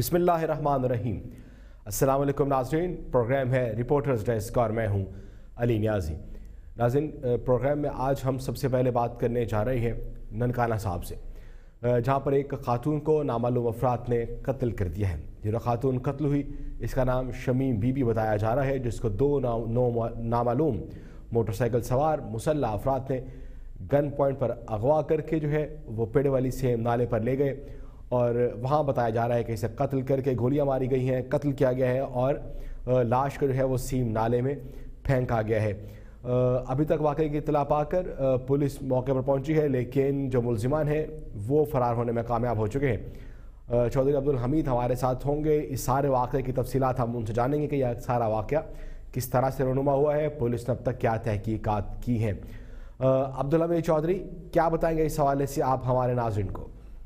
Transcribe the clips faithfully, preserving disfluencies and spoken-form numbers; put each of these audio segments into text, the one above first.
बिस्मिल्लाहिर्रहमानिर्रहीम। अस्सलाम वालेकुम नाज़रीन, प्रोग्राम है रिपोर्टर्स डेस्क और मैं हूं अली नियाज़ी। नाज़रीन, प्रोग्राम में आज हम सबसे पहले बात करने जा रहे हैं ननकाना साहब से, जहां पर एक खातून को नामालूम अफराद ने कत्ल कर दिया है। जो खातून कत्ल हुई इसका नाम शमीम बीबी बताया जा रहा है, जिसको दो ना, नौ नामालूम मोटरसाइकिल सवार मुसल्ला अफराद ने गन पॉइंट पर अगवा करके जो है वो पेड़ वाली सेम नाले पर ले गए और वहाँ बताया जा रहा है कि इसे कत्ल करके गोलियां मारी गई हैं, कत्ल किया गया है और लाश को जो है वो सीम नाले में फेंका गया है। अभी तक वाक़ई की इत्तला पाकर पुलिस मौके पर पहुंची है, लेकिन जो मुलजिमान हैं वो फ़रार होने में कामयाब हो चुके हैं। चौधरी अब्दुल हमीद हमारे साथ होंगे। इस सारे वाक़े की तफसीलात हम उनसे जानेंगे कि यह सारा वाक़या किस तरह से रनुमा हुआ है, पुलिस ने अब तक क्या तहकीकात की हैं। अब्दुल हमीद चौधरी, क्या बताएंगे इस हवाले से आप हमारे नाज़रीन को?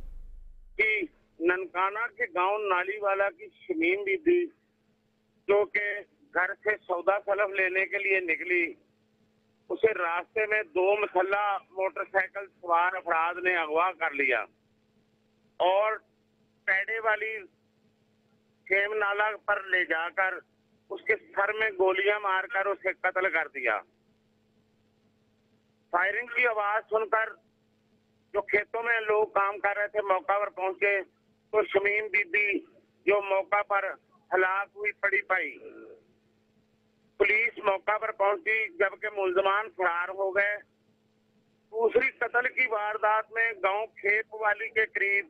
ननकाना के गांव नालीवाला की शमीम बीबी जो के घर से सौदा सलफ लेने के लिए निकली, उसे रास्ते में दो मुसल्ला मोटरसाइकिल सवार अफराद ने अगवा कर लिया और पैडे वाली खेम नाला पर ले जाकर उसके सर में गोलियां मारकर उसे कत्ल कर दिया। फायरिंग की आवाज सुनकर जो खेतों में लोग काम कर रहे थे मौका पर पहुंचे तो शमीम बीबी जो मौका पर हलाक हुई पड़ी पाई। पुलिस मौका पर पहुंची जबकि मुलजमान फरार हो गए। दूसरी कत्ल की वारदात में गांव खेत वाली के करीब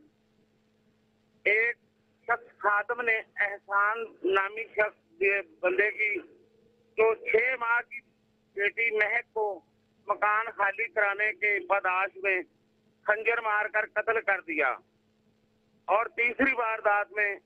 एक शख्स खादम ने एहसान नामी शख्स बंदे की जो छह माह की बेटी महक को मकान खाली कराने के बदाश में खंजर मारकर कत्ल कर दिया। और तीसरी वारदात में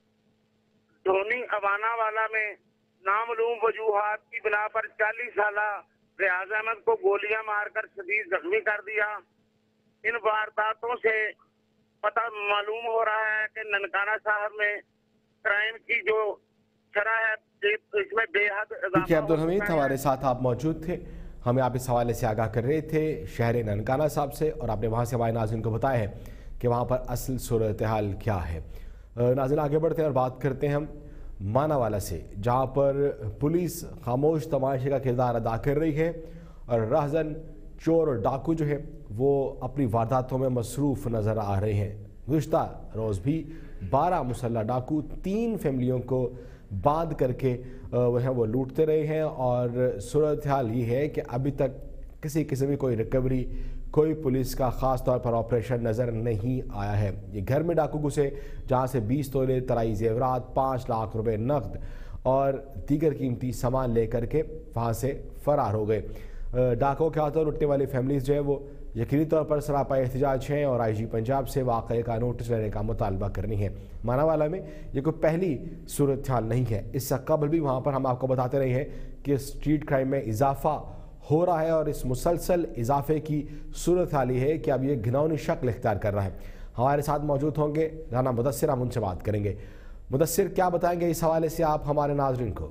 धोनी अवाना वाला में नामालूम वजूहात की बिना पर चालीस साल रियाज अहमद को गोलियां मारकर शदीद जख्मी कर दिया। इन वारदातों से पता मालूम हो रहा है कि ननकाना साहब में क्राइम की जो शरह है इसमें बेहद ठीक है। अब्दुल हमीद हमारे साथ आप मौजूद थे, हमें आप इस हवाले से आगाह कर रहे थे शहर ननकाना साहब से, और आपने वहाँ से हमारे नाज़रीन को बताया है कि वहाँ पर असल सूरत हाल क्या है। नाज़रीन आगे बढ़ते हैं और बात करते हैं हम मानावाला से, जहाँ पर पुलिस खामोश तमाशे का किरदार अदा कर रही है और राहजन चोर और डाकू जो है वो अपनी वारदातों में मसरूफ़ नज़र आ रहे हैं। गुज़श्ता रोज़ भी बारह मुसल्ला डाकू तीन फैमिलियों को बांध करके वह है वो लूटते रहे हैं और सूरत हाल ये है कि अभी तक किसी किस्म की कोई रिकवरी, कोई पुलिस का ख़ास तौर पर ऑपरेशन नज़र नहीं आया है। ये घर में डाकू घुसे जहाँ से बीस तोले तराई जेवरात, पाँच लाख रुपए नकद और दीगर कीमती सामान लेकर के वहाँ से फ़रार हो गए। डाकों के हाथों लुटने वाली फैमिलीज़ जो है वो यकीनी तौर पर सरापा एहतजाज हैं और आई जी पंजाब से वाक़े का नोटिस लेने का मुतालबा करनी है। मानावाला में ये कोई पहली सूरत हाल नहीं है, इससे कबल भी वहाँ पर हम आपको बताते रहे हैं कि स्ट्रीट क्राइम में इजाफा हो रहा है और इस मुसलसल इजाफे की सूरत हाल ये है कि अब ये घिनौनी शक्ल इख्तियार कर रहा है। हमारे साथ मौजूद होंगे राना मुदस्सिर, हम उनसे बात करेंगे। मुदस्सिर, क्या बताएंगे इस हवाले से आप हमारे नाज़रीन को?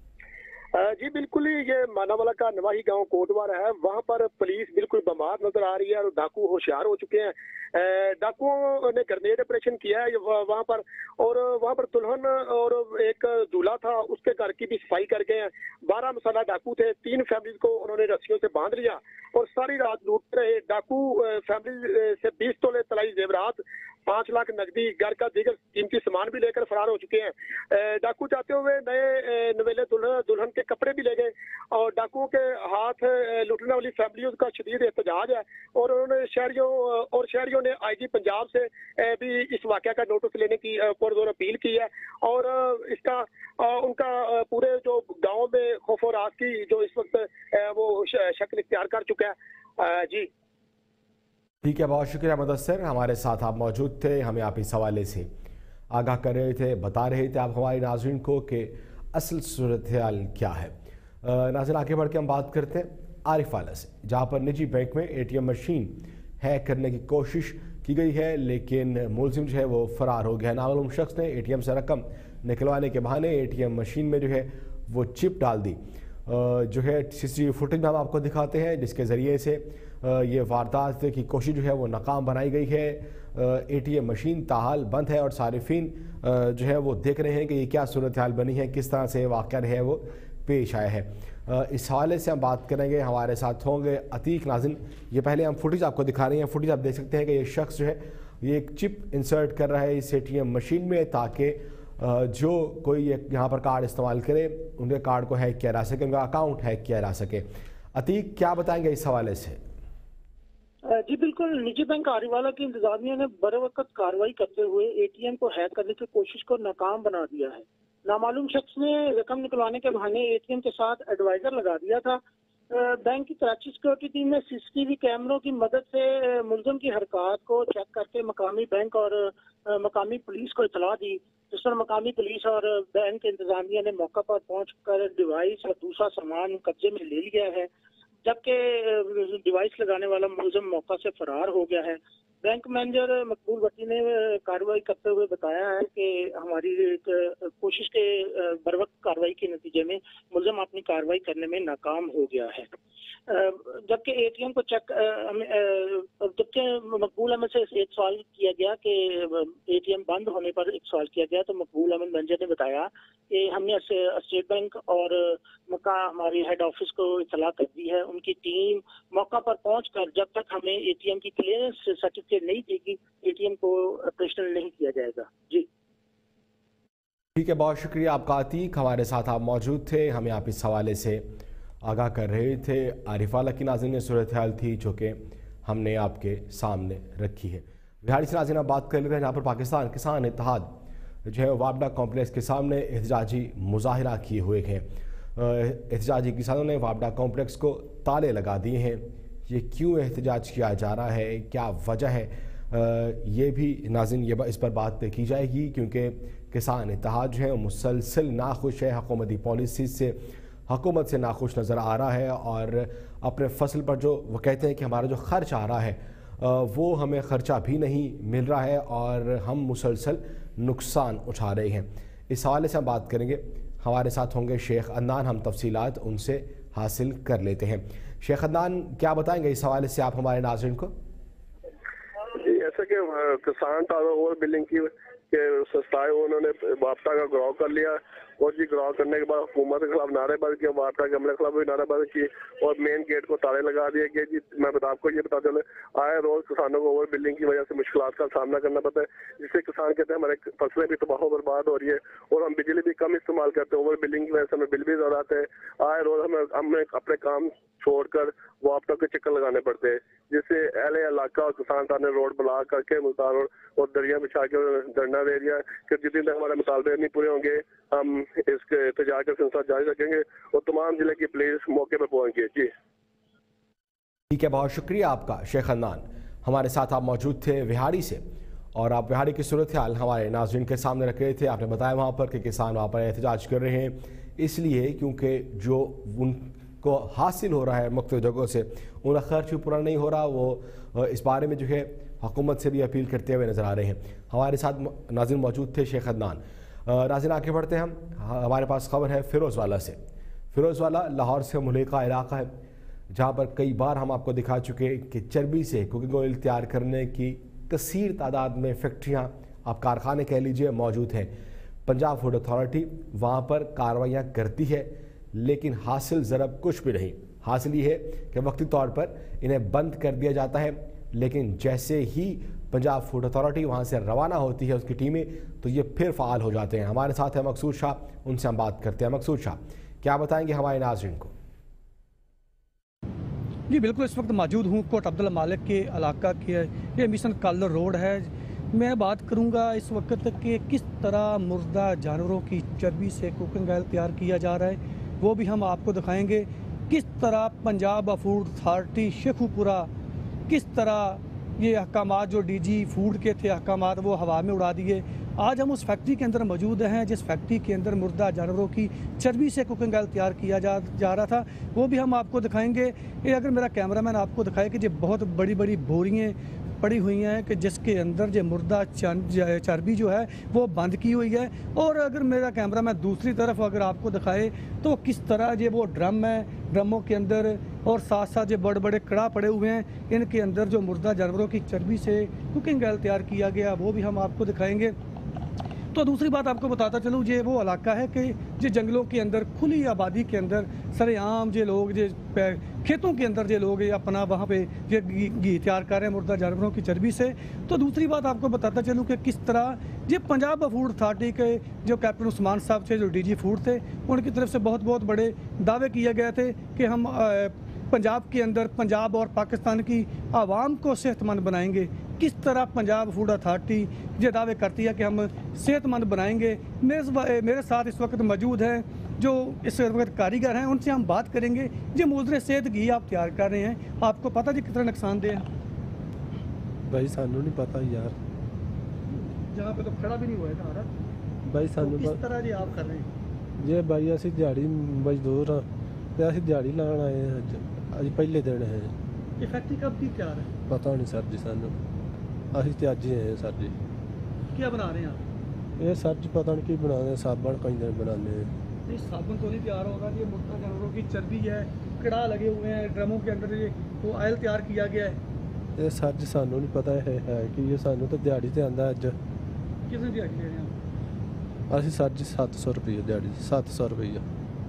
जी बिल्कुल ही, ये मानावाला का नवाही गांव कोटवार है, वहां पर पुलिस बिल्कुल बमार नजर आ रही है और डाकू होशियार हो चुके हैं। डाकुओं ने ग्रेनेड ऑपरेशन किया है वहां पर और वहां पर दुल्हन और एक दूल्हा था, उसके घर की भी सफाई कर गए हैं। बारह मसाला डाकू थे, तीन फैमिली को उन्होंने रस्सियों से बांध लिया और सारी रात लूट रहे। डाकू फैमिली से बीस तोले तलाई जेवरात, पांच लाख नकदी, घर का दीगर कीमती सामान भी लेकर फरार हो चुके हैं। डाकू जाते हुए नए नवेले दुल्हन दुल्हन के कपड़े भी ले गए और डाकुओं के हाथ लुटने वाली फैमिलियों का शदीद एहतजाज है और उन्होंने शहरियों और शहरियों ने आई जी पंजाब से भी इस वाक़या का नोटिस लेने की पुरजोर अपील की है और इसका उनका पूरे जो गांव में खौफ और राज की जो इस वक्त वो शक्ल इख्तियार कर चुका है। जी ठीक है, बहुत शुक्रिया मुदस्सिर, हमारे साथ आप मौजूद थे, हमें आप इस हवाले से आगाह कर रहे थे, बता रहे थे आप हमारे नाज़रीन को कि असल सूरत हाल क्या है। नाज़रीन आगे बढ़ के हम बात करते हैं आरिफ वाला से, जहाँ पर निजी बैंक में A T M machine hack करने की कोशिश की गई है, लेकिन मुलजिम जो है वो फ़रार हो गया। नामालूम शख्स ने ए टी एम से रकम निकलवाने के बहाने ए टी एम मशीन में जो है वो चिप डाल दी। जो है C C T V footage हम आपको दिखाते हैं, जिसके ज़रिए से ये वारदात की कोशिश जो है वो नाकाम बनाई गई है। اے ٹی ایم مشین تاحال بند ہے اور صارفین جو ہے وہ دیکھ رہے ہیں کہ یہ کیا صورتحال بنی ہے، کس طرح سے واقعہ ہے وہ پیش آیا ہے۔ اس حوالے سے ہم بات کریں گے، ہمارے ساتھ ہوں گے عتیق ناظرین۔ یہ پہلے ہم فوٹیج آپ کو دکھا رہے ہیں، فوٹیج آپ دیکھ سکتے ہیں کہ یہ شخص جو ہے یہ ایک چپ انسرٹ کر رہا ہے اس اے ٹی ایم مشین میں، تاکہ جو کوئی یہاں پر کارڈ استعمال کرے ان کے کارڈ کو ہیک کیا جا سکے، ان کا اکاؤنٹ ہیک کیا جا سکے۔ عتیق کیا بتائیں گے اس حوالے سے؟ جی بالکل، نجی بینک آریوالہ کی انتظامیہ نے بر وقت کارروائی کرتے ہوئے اے ٹی ایم کو ہیک کرنے کی کوشش کو ناکام بنا دیا ہے۔ نامعلوم شخص نے رقم نکلوانے کے بہانے اے ٹی ایم کے ساتھ ایڈوائزر لگا دیا تھا۔ بینک کی کراچی سیکورٹی ٹیم نے سی سی ٹی وی کیمروں کی مدد سے ملزم کی حرکات کو چیک کر کے مقامی بینک اور مقامی پولیس کو اطلاع دی، جس پر مقامی پولیس اور بینک انتظامیہ نے موقع پر پہنچ کر ڈیوائس اور دوسرا سامان قبضے میں لے لیا ہے، جبکہ ڈیوائس لگانے والا ملزم موقع سے فرار ہو گیا ہے۔ بینک مینیجر مقبول بٹی نے کارروائی کرتے ہوئے بتایا ہے کہ ہماری کوشش کے بروقت کارروائی کے نتیجے میں ملزم اپنی کارروائی کرنے میں ناکام ہو گیا ہے، جبکہ اے ٹی ایم کو چیک جبکہ مقبول احمد سے ایک سوال کیا گیا کہ اے ٹی ایم بند ہونے پر ایک سوال کیا گیا تو مقبول احمد مینیجر نے بتایا کہ ہم نے اسٹیٹ بینک اور مکہ ہماری ہیڈ آفس کو اطلاع کر دی ہے، ان کی ٹیم موقع پر پہنچ کر جب تک ہمیں اے ٹی ایم کی کلیئرنس سرٹیفکیٹ نہیں دے گی اے ٹی ایم کو آپریشنل نہیں کیا جائے گا۔ جی ٹھیک ہے، بہت شکریہ آپ کا عتیق، ہمارے ساتھ آپ موجود تھے، ہمیں آپ اس حوالے سے آگاہ کر رہے تھے۔ آریوالہ کی ناظرین یہ صورتحال تھی جو کہ ہم نے آپ کے سامنے رکھی ہے۔ بہاڑی سے ناظرین آپ بات کر لیتے ہیں جہاں پر پاکستان کسان اتحاد جو ہے وابڈا کمپلیکس کے سامنے احتجاجی مظاہرہ کیے ہوئے ہیں۔ احتجاجی کسانوں نے وابڈا کمپلیکس کو تالے لگا دیے ہیں۔ یہ کیوں احتجاج کیا جا رہا ہے، کیا وجہ ہے، یہ بھی ناظرین یہ اس پر بات کی جائے گی، کیونکہ کسان اتحاد جو ہے مسلسل ناخوش ہے حکومتی پالیسی سے، حکومت سے ناخوش نظر آ رہا ہے، اور اپنے فصل پر جو وہ کہتے ہیں کہ ہمارا جو خرچ آ رہا ہے وہ ہمیں خرچہ بھی نہیں مل رہا ہے اور ہم مسلسل نقصان اٹھا رہے ہیں۔ اس حوالے سے ہم بات کریں گے، ہمارے ساتھ ہوں گے شیخ عدنان، ہم تفصیلات ان سے حاصل کر لیتے ہیں۔ شیخ عدنان کیا بتائیں گے اس حوالے سے آپ ہمارے ناظرین کو؟ جی ایسا کہ کسان تازہ اوور بلڈنگ کی کہ سستائے انہوں نے وابٹا کا گراؤ کر لیا، اور جی گراؤ کرنے کے بعد حکومت کے خلاف نعرے بازی کیا، وابٹا کے عملے کے خلاف بھی نعرہ بازی کی، اور مین گیٹ کو تالے لگا دیے کہ جی میں آپ کو یہ بتا دوں آئے روز کسانوں کو اوور بلڈنگ کی وجہ سے مشکلات کا سامنا کرنا پڑتا ہے، جس سے کسان کہتے ہیں ہمارے فصلیں بھی تباہ و برباد ہو رہی ہے، اور ہم بجلی بھی کم استعمال کرتے ہیں، اوور بلڈنگ کی وجہ سے ہمیں بل بھی زیادہ آتے ہیں، آئے روز ہمیں ہمیں اپنے کام چھوڑ کر وابٹا کے چکر لگانے پڑتے ہیں، جس سے اہل علاقہ اور کسان صاحب نے روڈ بلاک کر کے ملتان اور دریا بچھا کے دھرنا دے دیا کہ جتنے تک ہمارے مطالبے نہیں پورے ہوں گے ہم اس کے احتجاج کا سلسلہ جاری رکھیں گے، اور تمام ضلع کی پولیس موقع پہ پہنچ گئی۔ جی ٹھیک ہے، بہت شکریہ آپ کا شیخ عدنان، ہمارے ساتھ آپ موجود تھے وہاڑی سے، اور آپ وہاڑی کی صورتحال ہمارے ناظرین کے سامنے رکھ رہے تھے۔ آپ نے بتایا وہاں پر کہ کسان وہاں پر احتجاج کر رہے ہیں اس لیے کیونکہ جو ان کو حاصل ہو رہا ہے مختلف جگہوں سے ان کا خرچ بھی پورا نہیں ہو رہا، وہ اس بارے میں جو ہے حکومت سے بھی اپیل کرتے ہوئے نظر آ رہے ہیں۔ ہمارے ساتھ ناظرین موجود تھے شیخ عدنان۔ ناظرین آگے بڑھتے ہیں، ہم ہمارے پاس خبر ہے فیروز والا سے۔ فیروز والا لاہور سے ملحقہ علاقہ ہے، جہاں پر کئی بار ہم آپ کو دکھا چکے کہ چربی سے کوکنگ آئل تیار کرنے کی کثیر تعداد میں فیکٹریاں، آپ کارخانے کہہ لیجئے، موجود ہیں۔ پنجاب فوڈ اتھارٹی وہاں پر کارروائیاں کرتی ہے، لیکن حاصل ضرب کچھ بھی نہیں۔ حاصل یہ ہے کہ وقتی طور پر انہیں بند کر دیا جاتا ہے، لیکن جیسے ہی پنجاب فوڈ اتھارٹی وہاں سے روانہ ہوتی ہے اس کی ٹیمیں، تو یہ پھر فعال ہو جاتے ہیں۔ ہمارے ساتھ ہے مقصود شاہ، ان سے ہم بات کرتے ہیں۔ مقصود شاہ کیا بتائیں گے ہمارے ناظرین کو؟ جی بالکل، اس وقت موجود ہوں کوٹ عبداللہ مالک کے علاقہ کے، یہ مشن کالر روڈ ہے۔ میں بات کروں گا اس وقت کہ کس طرح مردہ جانوروں کی چربی سے کوکنگ آئل تیار کیا جا رہا ہے، وہ بھی ہم آپ کو دکھائیں گے۔ کس طرح پنجاب فوڈ اتھارٹی شیخو پورہ کس طرح یہ احکامات جو ڈی جی فوڈ کے تھے احکامات وہ ہوا میں اڑا دیے۔ آج ہم اس فیکٹری کے اندر موجود ہیں جس فیکٹری کے اندر مردہ جانوروں کی چربی سے کوکنگ آئل تیار کیا جا جا رہا تھا، وہ بھی ہم آپ کو دکھائیں گے۔ یہ اگر میرا کیمرہ مین آپ کو دکھائے کہ یہ بہت بڑی بڑی بوریاں پڑی ہوئی ہیں کہ جس کے اندر جو مردہ چربی جو ہے وہ بند کی ہوئی ہے، اور اگر میرا کیمرہ مین دوسری طرف اگر آپ کو دکھائے تو کس طرح یہ وہ ڈرم ہے، ڈرموں کے اندر और साथ साथ जो बड़े बड़े कड़ा पड़े हुए हैं, इनके अंदर जो मुर्दा जानवरों की चर्बी से कुकिंग ऑयल तैयार किया गया वो भी हम आपको दिखाएंगे। तो दूसरी बात आपको बताता चलूँ, ये वो इलाका है कि जो जंगलों के अंदर खुली आबादी के अंदर सरेआम जो लोग जो खेतों के अंदर जो लोग अपना वहाँ पे ये घी तैयार कर रहे हैं मुर्दा जानवरों की चर्बी से। तो दूसरी बात आपको बताता चलूँ कि किस तरह ये पंजाब फूड अथॉरिटी के जो कैप्टन उस्मान साहब थे, जो डीजी फूड थे, उनकी तरफ से बहुत बहुत बड़े दावे किए गए थे कि हम पंजाब के अंदर पंजाब और पाकिस्तान की आवाम को सेहतमंद बनाएंगे। किस तरह पंजाब फूड अथॉरिटी ये दावे करती है कि हम सेहतमंद बनाएंगे। मेरे मेरे साथ इस वक्त मौजूद हैं जो इस वक्त कारीगर हैं, उनसे हम बात करेंगे। जो मुजरे सेहत घी आप तैयार कर रहे हैं, आपको पता जी कितना नुकसानदेह है? भाई सानू नहीं पता यार, जहाँ पे तो खड़ा भी नहीं हुआ है भाई सानू। तो किस तरह जी आप कर रहे हैं? जे भाई असी दिहाड़ी मजदूर हाँ ते असी दिहाड़ी लाने आए हैं, अज अज पहले दिन है। ये फैक्ट्री कब की तैयार है? पता नहीं सर जी सानू, असी तो अज ही आए सर जी। क्या बना रहे हैं आप? ये सर जी पता नहीं की बना रहे, साबन कई दिन बनाने। नहीं, साबुन तो नहीं तैयार होगा। ये मुर्दा जानवरों की चर्बी है, कड़ा लगे हुए हैं ड्रमों के अंदर, ये वो ऑयल तैयार किया गया है। ये सर जी सानू नहीं पता है, है कि ये सानू तो दिहाड़ी से आंदा अज। कितने दिहाड़ी ले रहे हैं? असी सर जी सत्त सौ रुपये दिहाड़ी, सत्त सौ रुपया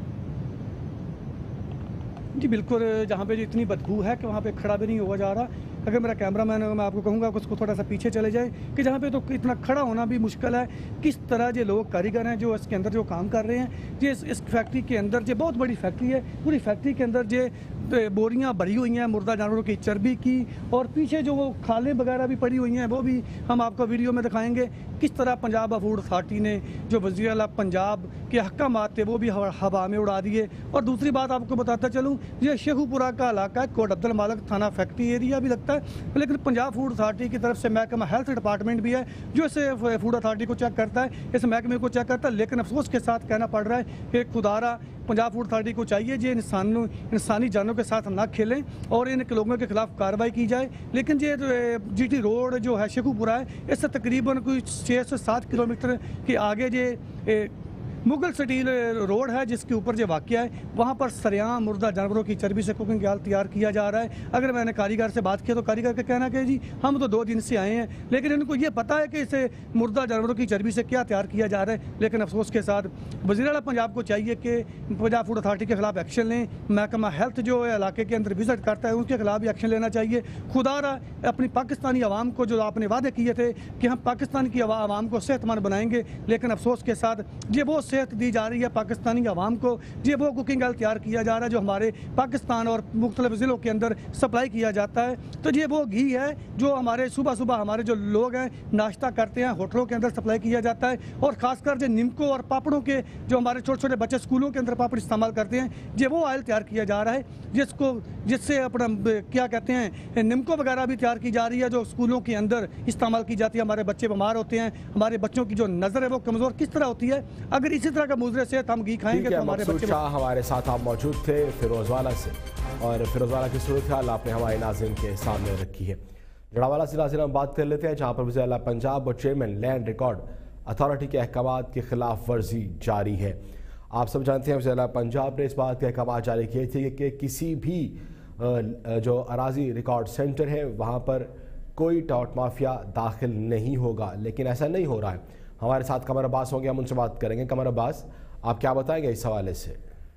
जी बिल्कुल। जहाँ पे जो इतनी बदबू है कि वहाँ पे खड़ा भी नहीं हुआ जा रहा। अगर मेरा कैमरा मैन मैं आपको कहूँगा कि उसको थोड़ा सा पीछे चले जाए कि जहाँ पे तो इतना खड़ा होना भी मुश्किल है। किस तरह जो लोग कारीगर हैं जो इसके अंदर जो काम कर रहे हैं, ये इस, इस फैक्ट्री के अंदर जो बहुत बड़ी फैक्ट्री है, पूरी फैक्ट्री के अंदर जो बोरियां भरी हुई हैं मुर्दा जानवरों की चर्बी की, और पीछे जो वो खालें वगैरह भी पड़ी हुई हैं वो भी हम आपको वीडियो में दिखाएंगे। किस तरह पंजाब फूड अथॉरिटी ने जो वज़ीर आला पंजाब के अहकामात थे वो भी हवा में उड़ा दिए। और दूसरी बात आपको बताता चलूँ, ये शेखुपुरा का इलाका है, कोट अब्दुल मालिक थाना फैक्ट्री एरिया भी लगता है, लेकिन पंजाब फूड अथॉरिटी की तरफ से महकमा हेल्थ डिपार्टमेंट भी है जो इस फूड अथॉरिटी को चेक करता है, इस महकमे को चेक करता है। लेकिन अफसोस के साथ कहना पड़ रहा है कि खुदारा पंजाब फूड अथॉरिटी को चाहिए ये इंसानों इंसानी जानों के साथ ना खेलें और इन लोगों के खिलाफ कार्रवाई की जाए। लेकिन ये जीटी रोड जो है शेखुपुरा है, इससे तकरीबन कोई छः से सात किलोमीटर के आगे ये मुगल स्टील रोड है जिसके ऊपर जो वाक़या है, वहाँ पर सरेआम मुर्दा जानवरों की चर्बी से कुकिंग ऑयल तैयार किया जा रहा है। अगर मैंने कारीगर से बात किया तो कारीगर का कहना कि जी हम तो दो दिन से आए हैं, लेकिन इनको ये पता है कि इसे मुर्दा जानवरों की चर्बी से क्या तैयार किया जा रहा है। लेकिन अफसोस के साथ वज़ीर आला पंजाब को चाहिए कि पंजाब फूड अथॉरिटी के खिलाफ एक्शन लें। महकमा हेल्थ जो है इलाके के अंदर विजिट करता है उसके खिलाफ भी एक्शन लेना चाहिए। खुदारा अपनी पाकिस्तानी आवाम को जो आपने वादे किए थे कि हम पाकिस्तान की आवाम को सेहतमंद बनाएंगे, लेकिन अफसोस के साथ ये वो सेहत दी जा रही है पाकिस्तानी आवाम को, ये वो कुकिंग ऑयल तैयार किया जा रहा है जो हमारे पाकिस्तान और मुख्तलिफ ज़िलों के अंदर सप्लाई किया जाता है। तो ये वो घी है जो हमारे सुबह सुबह हमारे जो लोग हैं नाश्ता करते हैं, होटलों के अंदर सप्लाई किया जाता है। और ख़ासकर जो निमको और पापड़ों के जो हमारे छोटे छोटे बच्चे स्कूलों के अंदर पापड़ इस्तेमाल करते हैं, ये वो ऑयल तैयार किया जा रहा है जिसको जिससे अपना क्या कहते हैं निमको वगैरह भी तैयार की जा रही है जो स्कूलों के अंदर इस्तेमाल की जाती है। हमारे बच्चे बीमार होते हैं, हमारे बच्चों की जो नज़र है वो कमज़ोर किस तरह होती है। अगर इसी तरह का मुजरे से हम घी खाएंगे तो हमारे बच्चे। शाह हमारे साथ आप मौजूद थे फिरोजवाला से, और फिरोजवाला की सूरत हाल आपने हमारे नाज़रीन के सामने रखी है। जड़ावाला से नाज़रीन हम बात कर लेते हैं जहाँ पर वज़ीर आला पंजाब और चेयरमैन लैंड रिकॉर्ड अथॉरिटी के अहकामात की खिलाफ वर्जी जारी है। आप सब जानते हैं वज़ीर आला पंजाब ने इस बात के अहकामात जारी किए थे कि किसी भी जो अराजी रिकॉर्ड सेंटर है वहाँ पर कोई टाउट माफिया दाखिल नहीं होगा, लेकिन ऐसा नहीं हो रहा है। हमारे साथ कमर अब्बास होंगे, हम उनसे बात करेंगे। कमर अब्बास, आप क्या बताएंगे इस हवाले से?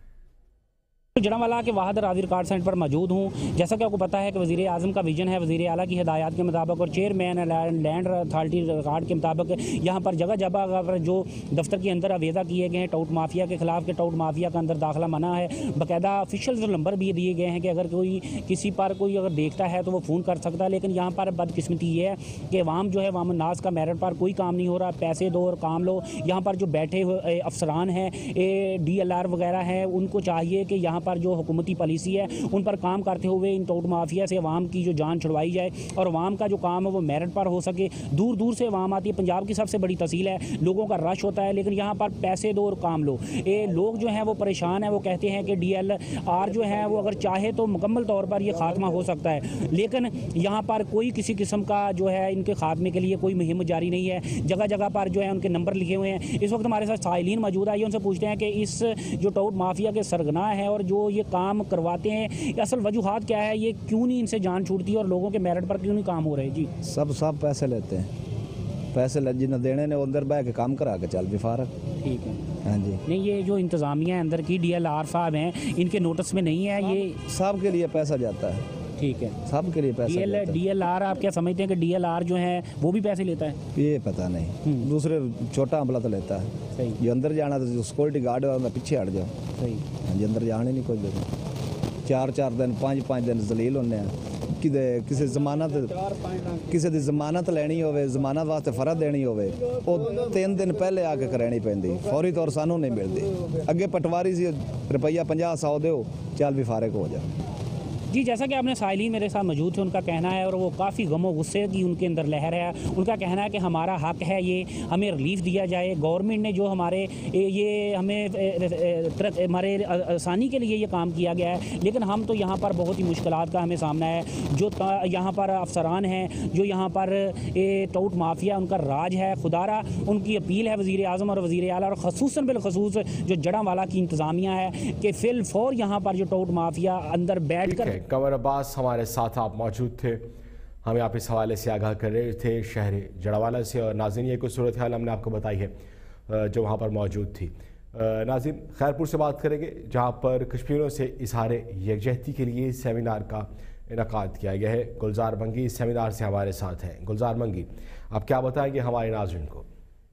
जड़ावाला के वाहद राजी रिकॉर्ड सेंटर पर मौजूद हूँ। जैसा कि आपको पता है कि वज़ीर आज़म का विजन है, वज़ीर आला की हिदायत के मुताबिक और चेयरमैन लैंड अथॉरिटी रिकॉर्ड के मुताबिक यहाँ पर जगह जगह पर जो दफ्तर के अंदर अवेदा किए गए हैं टाउट माफिया के खिलाफ, के टाउट माफिया का अंदर दाखिला मना है। बाकायदा ऑफिशियल जो नंबर भी दिए गए हैं कि अगर कोई किसी पर कोई अगर देखता है तो वो फ़ोन कर सकता है। लेकिन यहाँ पर बदकिस्मती ये है कि अवाम जो है अवाम नाज का मेरिट पर कोई काम नहीं हो रहा। पैसे दो और काम लो। यहाँ पर जो बैठे हुए अफसरान हैं, डी एल आर वगैरह हैं, उनको चाहिए कि यहाँ पर जो हुकूमती पॉलिसी है उन पर काम करते हुए इन टाउट माफिया से अवाम की जो जान छुड़वाई जाए और अवाम का जो काम है वो मेरिट पर हो सके। दूर दूर से अवाम आती है, पंजाब की सबसे बड़ी तहसील है, लोगों का रश होता है, लेकिन यहाँ पर पैसे दो और काम लो। ये लोग जो हैं वो परेशान हैं। वो कहते हैं कि डी एल आर जो है वो अगर चाहे तो मुकम्मल तौर पर ये खात्मा हो सकता है, लेकिन यहाँ पर कोई किसी किस्म का जो है इनके खात्मे के लिए कोई मुहिम जारी नहीं है। जगह जगह पर जो है उनके नंबर लिखे हुए हैं। इस वक्त हमारे साथ साइलिन मौजूद है, ये उनसे पूछते हैं कि इस जो टाउट माफिया के सरगना है और جو یہ کام کرواتے ہیں اصل وجوہات کیا ہے, یہ کیوں نہیں ان سے جان چھوٹتی اور لوگوں کے میرٹ پر کیوں نہیں کام ہو رہے؟ جی سب سب پیسے لیتے ہیں, پیسے جنہیں دینے نے اندر بہ کے کام کرا کے چل بھی فارغ. ٹھیک ہے. ہاں جی. نہیں یہ جو انتظامیہ اندر کی ڈی ایل آر صاحب ہیں ان کے نوٹس میں نہیں ہے, یہ سب کے لیے پیسہ جاتا ہے. ٹھیک ہے. سب کے لیے پیسہ جاتا ہے. ڈی ایل آر آپ کیا سمجھتے ہیں کہ ڈی ایل آر جو ہے وہ بھی پیسے لیتا ہے؟ یہ پتہ نہیں, دوسرے چھوٹا عملہ تو لیتا ہے. صحیح. جو اندر جانا تو سیکورٹی گارڈ ہے پیچھے ہٹ جاؤ. صحیح. ہاں جی, اندر جانے نہیں کوئی دیتا. چار چار دن پانچ پانچ دن ذلیل ہونے ہیں. کسی ضمانت کسی دی ضمانت لینی ہوئے, ضمانت واسطے فرد دینی ہوئے, وہ تین دن پہلے آ کے کرانی پیندی, فوری طور سانوں نہیں ملتی. اگے پٹواری سی روپیہ پنجا سو دیو چل بھی فارغ ہو جائے. جی جیسا کہ آپ نے سائلین میرے ساتھ موجود تھے, ان کا کہنا ہے اور وہ کافی غم و غصے کی ان کے اندر لہر ہے. ان کا کہنا ہے کہ ہمارا حق ہے, یہ ہمیں ریلیف دیا جائے. گورنمنٹ نے جو ہمارے یہ ہمیں ہمارے آسانی کے لیے یہ کام کیا گیا ہے, لیکن ہم تو یہاں پر بہت ہی مشکلات کا ہمیں سامنا ہے. جو یہاں پر افسران ہیں, جو یہاں پر ٹوٹ مافیا ان کا راج ہے, خدارہ ان کی اپیل ہے وزیر اعظم اور وزیر اعلیٰ اور خصوصاً بالخصوص جو جڑاں والا کی انتظامیہ ہے کہ فی الفور یہاں پر جو ٹوٹ مافیا اندر بیٹھ کر. قمر عباس ہمارے ساتھ آپ موجود تھے, ہمیں آپ اس حوالے سے آگاہ کر رہے تھے شہر جڑاوالا سے. اور ناظرین یہ کوئی صورتحال ہم نے آپ کو بتائی ہے جو وہاں پر موجود تھی. ناظرین خیرپور سے بات کریں گے جہاں پر کشمیریوں سے اظہار یکجہتی کے لیے سیمینار کا انعقاد کیا گیا ہے. گلزار منگی اس سیمینار سے ہمارے ساتھ ہیں. گلزار منگی, آپ کیا بتائیں گے ہمارے ناظرین کو؟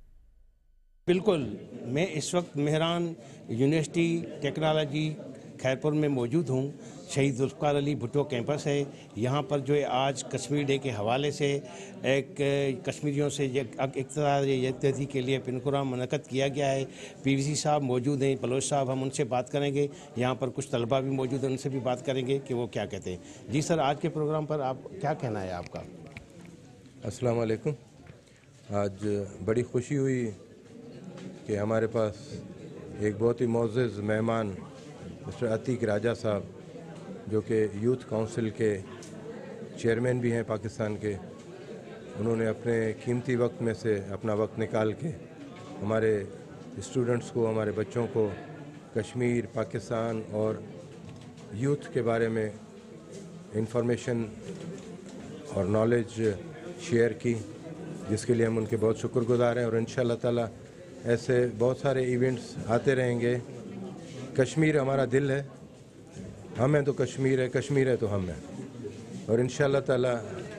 بالکل, میں اس وقت مہران یونیورسٹی ٹیکنالوجی خیرپور میں موجود ہوں. شہید ذوالفقار علی بھٹو کیمپس ہے. یہاں پر جو ہے آج کشمیر ڈے کے حوالے سے ایک کشمیریوں سے اقتدار یکجہتی کے لیے پروگرام منعقد کیا گیا ہے. پی وی سی صاحب موجود ہیں, بلوچ صاحب, ہم ان سے بات کریں گے. یہاں پر کچھ طلبہ بھی موجود ہیں, ان سے بھی بات کریں گے کہ وہ کیا کہتے ہیں. جی سر, آج کے پروگرام پر آپ کیا کہنا ہے آپ کا؟ السلام علیکم. آج بڑی خوشی ہوئی کہ ہمارے پاس ایک بہت ہی معزز مہمان مسٹر عتیق راجہ صاحب, جو کہ یوتھ کونسل کے چیئرمین بھی ہیں پاکستان کے, انہوں نے اپنے قیمتی وقت میں سے اپنا وقت نکال کے ہمارے اسٹوڈنٹس کو, ہمارے بچوں کو کشمیر, پاکستان اور یوتھ کے بارے میں انفارمیشن اور نالج شیئر کی, جس کے لیے ہم ان کے بہت شکر گزار ہیں. اور انشاءاللہ تعالی ایسے بہت سارے ایونٹس آتے رہیں گے. کشمیر ہمارا دل ہے, ہم ہیں تو کشمیر ہے, کشمیر ہے تو ہم ہیں. اور انشاءاللہ تعالی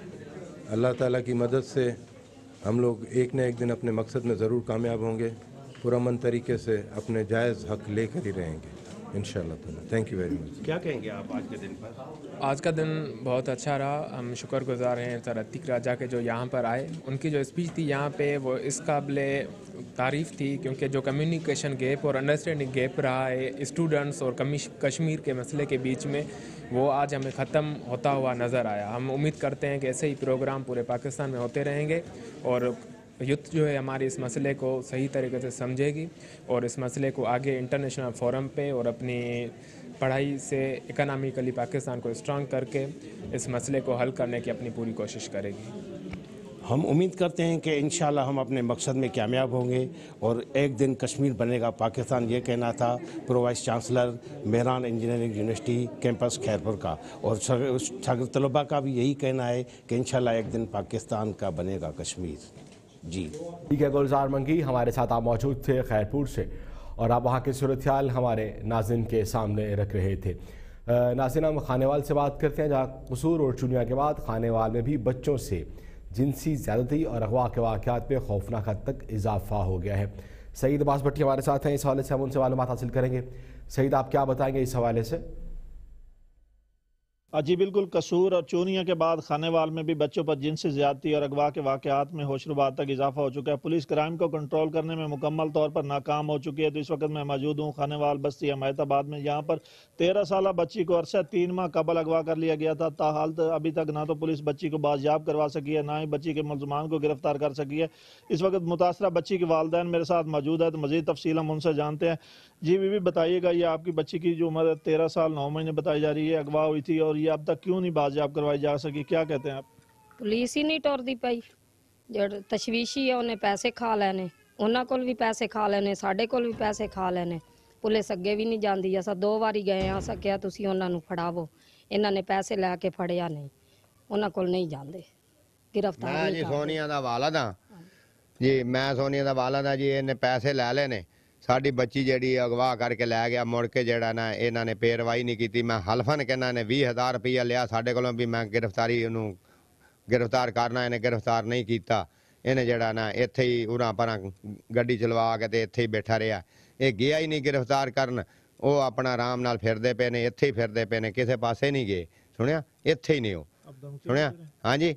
اللہ تعالیٰ کی مدد سے ہم لوگ ایک نہ ایک دن اپنے مقصد میں ضرور کامیاب ہوں گے. پرامن طریقے سے اپنے جائز حق لے کر ہی رہیں گے انشاءاللہ تعالیٰ. Thank you very much. کیا کہیں گے آپ آج کے دن پر؟ آج کا دن بہت اچھا رہا. ہم شکر گزار ہیں سر عتیق راجہ کے جو یہاں پر آئے. ان کی جو اسپیچ تھی یہاں پہ وہ اس قابل تعریف تھی, کیونکہ جو کمیونیکیشن گیپ اور انڈرسٹینڈنگ گیپ رہا ہے اسٹوڈنٹس اور کشمیر کے مسئلے کے بیچ میں, وہ آج ہمیں ختم ہوتا ہوا نظر آیا. ہم امید کرتے ہیں کہ ایسے ہی پروگرام پورے پاکستان میں ہوتے رہیں گے اور یوتھ جو ہے ہماری اس مسئلے کو صحیح طریقے سے سمجھے گی اور اس مسئلے کو آگے انٹرنیشنل فورم پہ اور اپنی پڑھائی سے اکنامکلی پاکستان کو اسٹرانگ کر کے اس مسئلے کو حل کرنے کی اپنی پوری کوشش کرے گی. ہم امید کرتے ہیں کہ انشاءاللہ ہم اپنے مقصد میں کامیاب ہوں گے اور ایک دن کشمیر بنے گا پاکستان. یہ کہنا تھا pro vice chancellor Mehran engineering university campus Khairpur کا, اور شاگرد طلباء کا بھی یہی کہنا ہے کہ انشاءاللہ ایک دن پاکستان کا بنے گا کشمیر. جی ٹھیک ہے. گلزار منگی ہمارے ساتھ آپ موجود تھے خیرپور سے, اور آپ وہاں کی صورتحال ہمارے ناظرین کے سامنے رکھ رہے تھے. ناظرین, ہم خانیوال سے بات کرتے ہیں جہاں قصور اور چنیا کے بعد خانیوال میں بھی بچوں سے جنسی زیادتی اور اغوا کے واقعات میں خوفناک حد تک اضافہ ہو گیا ہے. سعید عباس بھٹی ہمارے ساتھ ہیں, اس حوالے سے ہم ان سے معلومات حاصل کریں گے. سعید, آپ کیا بتائیں گے اس حوالے سے؟ جی بالکل, قصور اور چونیا کے بعد خانیوال میں بھی بچوں پر جنسی زیادتی اور اغوا کے واقعات میں ہوشربات تک اضافہ ہو چکا ہے. پولیس کرائم کو کنٹرول کرنے میں مکمل طور پر ناکام ہو چکی ہے. تو اس وقت میں موجود ہوں خانیوال بستی حمایت آباد میں. یہاں پر تیرہ سالہ بچی کو عرصہ تین ماہ قبل اغوا کر لیا گیا تھا. تاحال ابھی تک نہ تو پولیس بچی کو بازیاب کروا سکی ہے, نہ ہی بچی کے ملزمان کو گرفتار کر سکی ہے. اس وقت متاثرہ بچی کے والدین میرے ساتھ موجود ہے, تو مزید تفصیل ہم ان سے جانتے ہیں. جی بی بی بتائیے گا, یہ آپ کی بچی کی جو عمر تیرہ سال نو مہینے بتائی جا رہی ہے اغوا ہوئی تھی, اور یہ اب تک کیوں نہیں بازیاب کروائی جا سکی, کیا کہتے ہیں آپ؟ پولیس ہی نہیں ٹرਦੀ ਪਈ. ਜਿਹੜੇ ਤਸ਼ਵੀਸ਼ੀ ਹੈ ਉਹਨੇ ਪੈਸੇ ਖਾ ਲੈਣੇ, ਉਹਨਾਂ ਕੋਲ ਵੀ ਪੈਸੇ ਖਾ ਲੈਣੇ, ਸਾਡੇ ਕੋਲ ਵੀ ਪੈਸੇ ਖਾ ਲੈਣੇ. ਪੁਲਿਸ ਅੱਗੇ ਵੀ ਨਹੀਂ ਜਾਂਦੀ। ਅਸਾਂ ਦੋ ਵਾਰੀ ਗਏ ਆ, ਅਸਾਂ ਕਿਹਾ ਤੁਸੀਂ ਉਹਨਾਂ ਨੂੰ ਫੜਾਵੋ, ਇਹਨਾਂ ਨੇ ਪੈਸੇ ਲੈ ਕੇ ਫੜਿਆ ਨਹੀਂ, ਉਹਨਾਂ ਕੋਲ ਨਹੀਂ ਜਾਂਦੇ, गिरफ्तार मैं जी सोनिया का वालद हाँ जी, मैं सोनिया का वालद हाँ जी। इन्हें पैसे लै ले ने, साड़ी बच्ची जी अगवा करके लै गया, मुड़ के जड़ा ना इन्हों ने पेरवाई नहीं की। मैं हलफन कहना ने भी हज़ार रुपया लिया साढ़े को भी, मैं गिरफ्तारी उन्होंने गिरफ्तार करना, इन्हें गिरफ्तार नहीं किया। इन्हें जड़ा ना इत्थे ही उरा परा गड्डी चलवा के ते इत्थे ही बैठा रहा, ये गया ही नहीं गिरफ्तार करन, वो अपना आराम नाल फिरदे पे ने, इत्थे ही फिरदे पे ने, किसी पासे नहीं गए। सुनिया इत्थे ही नहीं हो सुनिया हाँ जी,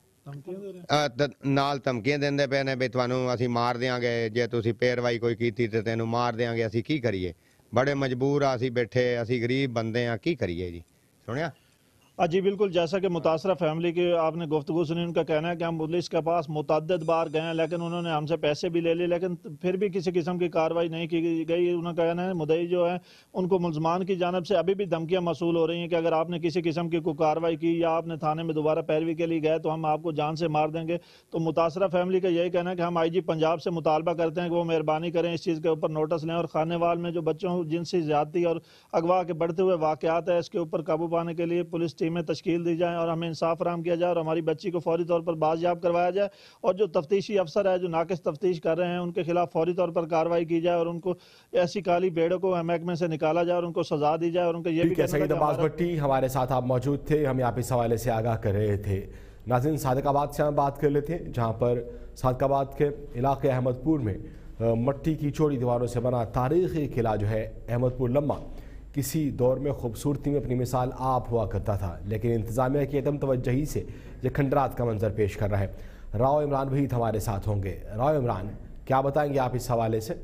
नाल धमकियां देंदे पे ने भी तुहानू असीं मार देंगे, जे तुसीं पेरवाई कोई कीती ते तैनू मार देंगे। असीं की करिए, बड़े मजबूर आ, असीं बैठे, असीं गरीब बंदे आ, की करिए जी। सुनिया जी बिल्कुल, जैसा कि मुतासरा फैमिली की आपने गुफ्तगू सुनी, उनका कहना है कि हम पुलिस के पास मुतअद्दिद बार गए हैं, लेकिन उन्होंने हमसे पैसे भी ले लिए, लेकिन फिर भी किसी किस्म की कार्रवाई नहीं की गई। उनका कहना है मुद्दई जो है उनको मुलजमान की जानब से अभी भी धमकियां मसूल हो रही हैं कि अगर आपने किसी किस्म की कोई कार्रवाई की या आपने थाने में दोबारा पैरवी के लिए गए तो हम आपको जान से मार देंगे। तो मुतासरा फैमिली का यही कहना है कि हम आई जी पंजाब से मुतालबा करते हैं कि वो मेहरबानी करें, इस चीज़ के ऊपर नोटिस लें और खानेवाल में जो बच्चों जिनसी ज़्यादती और अगवा के बढ़ते हुए वाक़यात है, इसके ऊपर काबू पाने के लिए पुलिस टीमें तश्कील दी और हमें इंसाफ फराहम किया जाए और हमारी बच्ची को फौरी तौर पर बाजियाब करवाया जाए, और जो तफ्तीशी अफसर है जो नाकिस तफ्तीश कर रहे हैं उनके खिलाफ फौरी तौर पर कार्रवाई की जाए और उनको ऐसी काली भेड़ों को महकमे से निकाला जाए और उनको सजा दी जाए। और उनको ये भी सईद अब्बास भट्टी हमारे साथ आप मौजूद थे, हम यहाँ पे इस हवाले से आगाह कर रहे थे। नाज़रीन, सादिकाबाद से हम बात कर लेते हैं, जहाँ पर सादिकाबाद के इलाके अहमदपुर में मट्टी की चौड़ी दीवारों से बना तारीख़ी किला जो है अहमदपुर लम्मा किसी दौर में खूबसूरती में अपनी मिसाल आप हुआ करता था, लेकिन इंतज़ामिया की अदम तवज्जुही से ये खंडरात का मंजर पेश कर रहा है। राव इमरान भी हमारे साथ होंगे। राव इमरान, क्या बताएंगे आप इस हवाले से?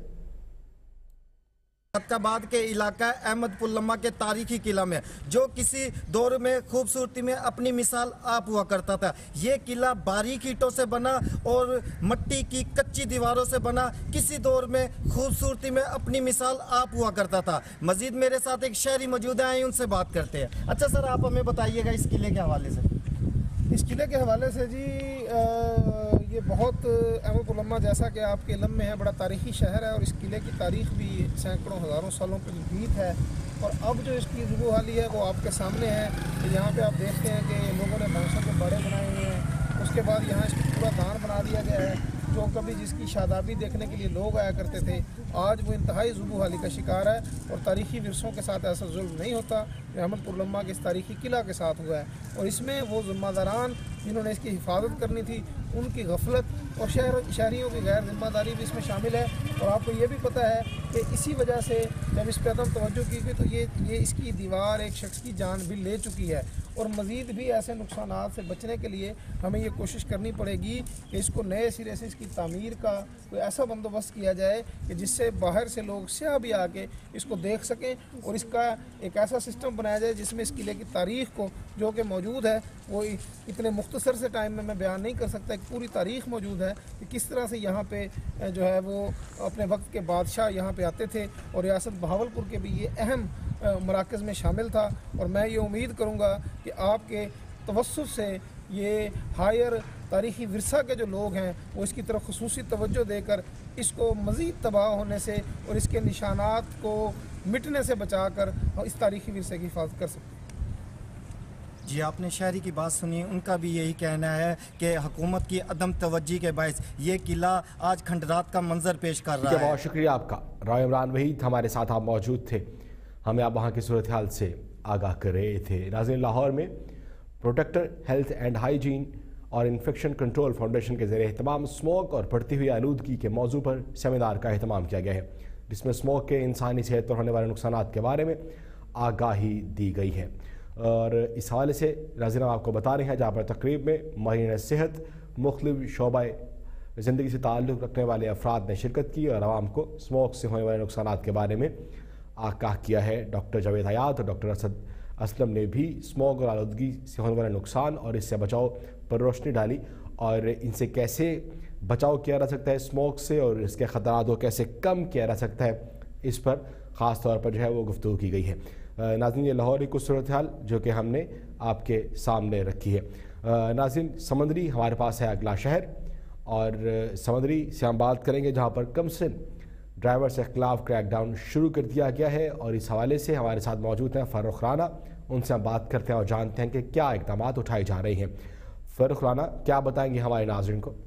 सादिकाबाद के इलाका अहमदपुर लम्मा के तारीखी किला में जो किसी दौर में खूबसूरती में अपनी मिसाल आप हुआ करता था, ये किला बारीक ईंटों से बना और मट्टी की कच्ची दीवारों से बना किसी दौर में खूबसूरती में अपनी मिसाल आप हुआ करता था। मजीद मेरे साथ एक शहरी मौजूद हैं, उनसे बात करते हैं। अच्छा सर, आप हमें बताइएगा इस किले के हवाले से। इस किले के हवाले से जी आ, ये बहुत अहमदपुर लम्मा जैसा कि आपके इल्म में है बड़ा तारीख़ी शहर है और इस किले की तारीख़ भी सैकड़ों हज़ारों सालों की बीत है। और अब जो इसकी ज़ुबू हाली है वो आपके सामने है कि यहाँ पे आप देखते हैं कि लोगों ने बांसों के बाड़े बनाए हुए हैं, उसके बाद यहाँ इसको पूरा दान बना दिया गया है। जो कभी जिसकी शादाबी देखने के लिए लोग आया करते थे, आज वो इंतहाई ज़ुबू हाली का शिकार है। और तारीख़ी विरसों के साथ ऐसा जुल्म नहीं होता जो अहमदपुर लम्मा के इस तारीख़ी किला के साथ हुआ है। और इसमें वो ज़िम्मेदारान जिन्होंने इसकी हिफाजत करनी थी उनकी गफलत और शहर शहरियों की गैर जिम्मेदारी भी इसमें शामिल है। और आपको ये भी पता है कि इसी वजह से जब इस पर अदम तवज्जो की गई तो ये ये इसकी दीवार एक शख्स की जान भी ले चुकी है। और मज़ीद भी ऐसे नुकसानात से बचने के लिए हमें ये कोशिश करनी पड़ेगी कि इसको नए सिरे से इसकी तामीर का कोई ऐसा बंदोबस्त किया जाए कि जिससे बाहर से लोग स्याह भी आके इसको देख सकें और इसका एक ऐसा सिस्टम बनाया जाए जिसमें इस किले की तारीख़ को जो कि मौजूद है वो इतने मुख्तसर से टाइम में मैं बयान नहीं कर सकता, एक पूरी तारीख़ मौजूद है कि किस तरह से यहाँ पे जो है वो अपने वक्त के बादशाह यहाँ पे आते थे और रियासत बहावलपुर के भी ये अहम मराकज़ में शामिल था। और मैं ये उम्मीद करूँगा कि आपके तवस्सुत से ये हायर तारीख़ी विरसा के जो लोग हैं वो इसकी तरफ खुसूसी तवज्जो देकर इसको मज़ीद तबाह होने से और इसके निशानात को मिटने से बचाकर इस तारीख़ी विरसे की हिफाजत कर सकते हैं। जी आपने शहरी की बात सुनी, उनका भी यही कहना है कि हुकूमत की अदम तवज्जी के बायस ये किला आज खंडरात का मंजर पेश कर रहा है। बहुत शुक्रिया आपका। राव इमरान वहीद हमारे साथ आप मौजूद थे, हमें आप वहाँ की सूरत हाल से आगाह कर रहे थे। नाज़रीन, लाहौर में प्रोटेक्टर हेल्थ एंड हाइजीन और इन्फेक्शन कंट्रोल फाउंडेशन के ज़रिए एहतमाम स्मोक और बढ़ती हुई आलूदगी के मौजू पर सेमिनार का एहतमाम किया गया है, जिसमें स्मोक के इंसानी सेहत पर होने वाले नुकसानात के बारे में आगाही दी गई है। और इस हवाले से नाज़रीन आपको बता रहे हैं जहाँ पर तकरीब में माहिरीन सेहत मुख्तलिफ शोबा ज़िंदगी से ताल्लुक़ रखने वाले अफराद ने शिरकत की और आवाम को स्मोक से होने वाले नुकसानात के बारे में आगाह किया है। डॉक्टर जावेद हयात और डॉक्टर असद असलम ने भी स्मोक और आलूदगी से होने वाले नुकसान और इससे बचाव पर रोशनी डाली और इनसे कैसे बचाव किया जा सकता है स्मोक से और इसके ख़तरात को कैसे कम किया जा सकता है, इस पर ख़ास तौर पर जो है वो गुफ्तगू की गई है। नाज़रीन, ये लाहौर की सूरत हाल जो कि हमने आपके सामने रखी है। नाज़रीन, समंदरी हमारे पास है अगला शहर और समंदरी से हम बात करेंगे जहाँ पर कम से ڈرائیورز کے خلاف کریک ڈاؤن شروع کر دیا گیا ہے، اور اس حوالے سے ہمارے ساتھ موجود ہیں فاروق رانا. ان سے ہم بات کرتے ہیں اور جانتے ہیں کہ کیا اقدامات اٹھائے جا رہے ہیں. فاروق رانا، کیا بتائیں گے ہمارے ناظرین کو؟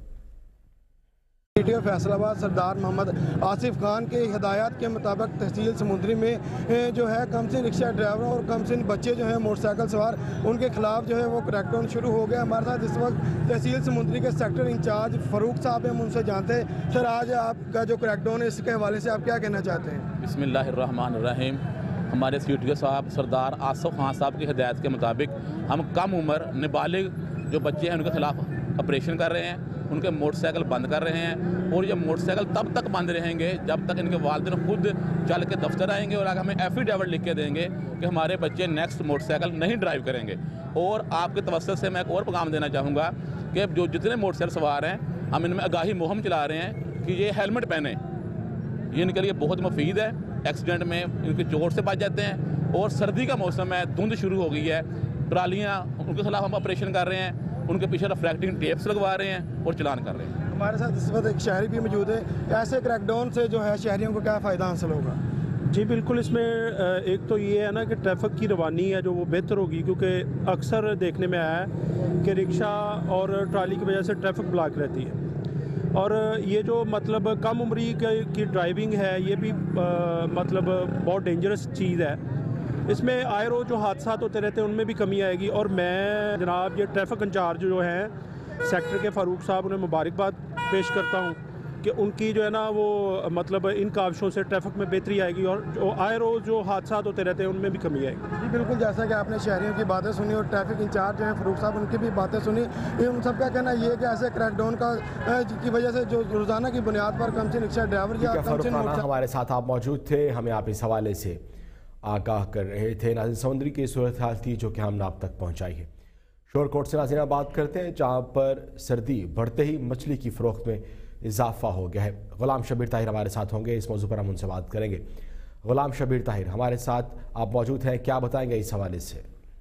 ڈی ٹی او فیصل آباد سردار محمد آصف خان کے ہدایات کے مطابق تحصیل سمندری میں جو ہے کم سن رکشہ ڈرائیوروں اور کم سن بچے جو ہیں موٹر سائیکل سوار، ان کے خلاف جو ہے وہ کریک ڈاؤن شروع ہو گیا. ہمارے ساتھ اس وقت تحصیل سمندری کے سیکٹر انچارج فاروق صاحب ہیں، ہم ان سے جانتے ہیں. سر، آج آپ کا جو کریک ڈاؤن ہے اس کے حوالے سے آپ کیا کہنا چاہتے ہیں؟ بسم اللہ الرحمن الرحیم. ہمارے سی ٹی او صاحب سردار آصف خان صاحب کی ہدایت کے مطابق ہم کم عمر نابالغ جو بچے ہیں ان کے خلاف آپریشن کر رہے ہیں، ان کے موٹر سائیکل بند کر رہے ہیں. اور یہ موٹر سائیکل تب تک بند رہیں گے جب تک ان کے والدین خود چل کے دفتر آئیں گے اور آگے ہمیں ایفیڈیوٹ لکھ کے دیں گے کہ ہمارے بچے نیکسٹ موٹر سائیکل نہیں ڈرائیو کریں گے. اور آپ کے توسط سے میں ایک اور پیغام دینا چاہوں گا کہ جو جتنے موٹر سائیکل سوار ہیں ہم ان میں آگاہی مہم چلا رہے ہیں کہ یہ ہیلمٹ پہنیں. یہ ان کے لیے بہت مفید ہے. ایکسیڈنٹ میں ان کی چوٹ سے بچ جاتے ہیں. اور سردی کا موسم ہے، دھند شروع ہو گئی ہے، ٹرالیاں ان کے خلاف ہم آپریشن کر رہے ہیں، ان کے پیچھے ریفریکٹنگ ٹیپس لگوا رہے ہیں اور چلان کر رہے ہیں. ہمارے ساتھ اس وقت ایک شہری بھی موجود ہے. ایسے کریک ڈاؤن سے جو ہے شہریوں کو کیا فائدہ حاصل ہوگا؟ جی بالکل، اس میں ایک تو یہ ہے نا کہ ٹریفک کی روانی ہے جو وہ بہتر ہوگی، کیونکہ اکثر دیکھنے میں آیا ہے کہ رکشہ اور ٹرالی کی وجہ سے ٹریفک بلاک رہتی ہے. اور یہ جو مطلب کم عمری کی ڈرائیونگ ہے یہ بھی مطلب بہت ڈینجرس چیز ہے. اس میں آئے روز جو حادثات ہوتے رہتے ہیں ان میں بھی کمی آئے گی. اور میں جناب یہ ٹریفک انچارج جو ہیں سیکٹر کے فاروق صاحب انہیں مبارکباد پیش کرتا ہوں کہ ان کی جو ہے نا وہ مطلب ان کاوشوں سے ٹریفک میں بہتری آئے گی اور جو آئے روز جو حادثات ہوتے رہتے ہیں ان میں بھی کمی آئے گی. جی بالکل، جیسا کہ آپ نے شہریوں کی باتیں سنی اور ٹریفک انچارج جو ہیں فاروق صاحب ان کی بھی باتیں سنی. ان سب کا کہنا یہ ہے کہ ایسے کریک ڈاؤن کا کی وجہ سے جو روزانہ کی بنیاد پر کم سے رکشہ ڈرائیور یا کم سے ہمارے ساتھ آپ موجود تھے، ہمیں آپ اس حوالے سے آگاہ کر رہے تھے. ناظرین، سمندری کی صورتحال تھی جو کہ ہم آپ تک پہنچائی ہے. شور کوٹ سے ناظرین بات کرتے ہیں جہاں پر سردی بڑھتے ہی مچھلی کی فروخت میں اضافہ ہو گیا ہے. غلام شبیر طاہر ہمارے ساتھ ہوں گے، اس موضوع پر ہم ان سے بات کریں گے. غلام شبیر طاہر ہمارے ساتھ آپ موجود ہیں، کیا بتائیں گے اس حوالے سے؟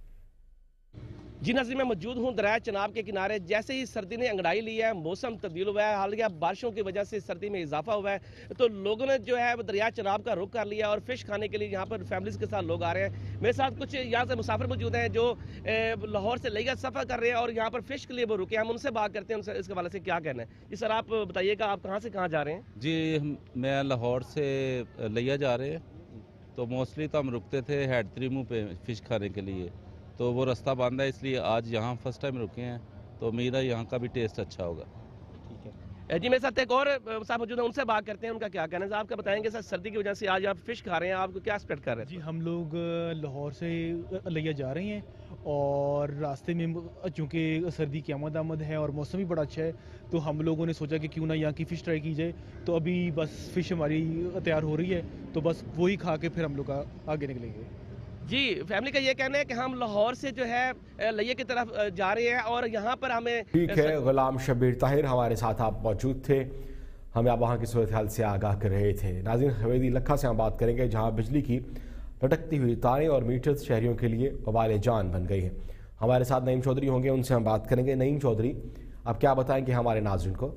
جی ناظرین، میں موجود ہوں دریائے چناب کے کنارے. جیسے ہی سردی نے انگڑائی لی ہے، موسم تبدیل ہوا ہے، حالیہ بارشوں کی وجہ سے سردی میں اضافہ ہوا ہے، تو لوگوں نے جو ہے وہ دریائے چناب کا رخ کر لیا اور فش کھانے کے لیے یہاں پر فیملیز کے ساتھ لوگ آ رہے ہیں. میرے ساتھ کچھ یہاں سے مسافر موجود ہیں جو لاہور سے لیہ سفر کر رہے ہیں اور یہاں پر فش کے لیے وہ رکے ہیں. ہم ان سے بات کرتے ہیں، ان سے اس کے حوالے سے کیا کہنا ہے. جی سر، آپ بتائیے گا آپ کہاں سے کہاں جا رہے ہیں؟ جی میں لاہور سے لیہ جا رہے ہیں، تو موسٹلی تو ہم رکتے تھے ہیڈ تریمو پہ فش کھانے کے لیے، تو وہ رستہ بند ہے، اس لیے آج یہاں فرسٹ ٹائم رکے ہیں، تو امید ہے یہاں کا بھی ٹیسٹ اچھا ہوگا. ٹھیک ہے جی، میرے ساتھ ایک اور صاحب موجود ہیں، ان سے بات کرتے ہیں، ان کا کیا کہنا ہے. آپ کا بتائیں گے سر، سردی کی وجہ سے آج آپ فش کھا رہے ہیں، آپ کو کیا ایکسپیکٹ کر رہے ہیں؟ جی ہم لوگ لاہور سے لیہ جا رہے ہیں اور راستے میں چونکہ سردی کی آمد آمد ہے اور موسم بھی بڑا اچھا ہے، تو ہم لوگوں نے سوچا کہ کیوں نہ یہاں کی فش ٹرائی کی جائے. تو ابھی بس فش ہماری تیار ہو رہی ہے، تو بس وہی کھا کے پھر ہم لوگ آگے نکلیں گے. جی فیملی کا یہ کہنا ہے کہ ہم لاہور سے جو ہے لیہ کی طرف جا رہے ہیں اور یہاں پر ہمیں ٹھیک ہے. غلام شبیر طاہر ہمارے ساتھ آپ موجود تھے، ہمیں آپ وہاں کی صورتحال سے آگاہ کر رہے تھے. ناظرین، حویلی لکھا سے ہم بات کریں گے جہاں بجلی کی لٹکتی ہوئی تاریں اور میٹرز شہریوں کے لیے وبال جان بن گئی ہیں. ہمارے ساتھ نعیم چودھری ہوں گے، ان سے ہم بات کریں گے. نعیم چودھری، آپ کیا بتائیں گے ہمارے ناظرین کو؟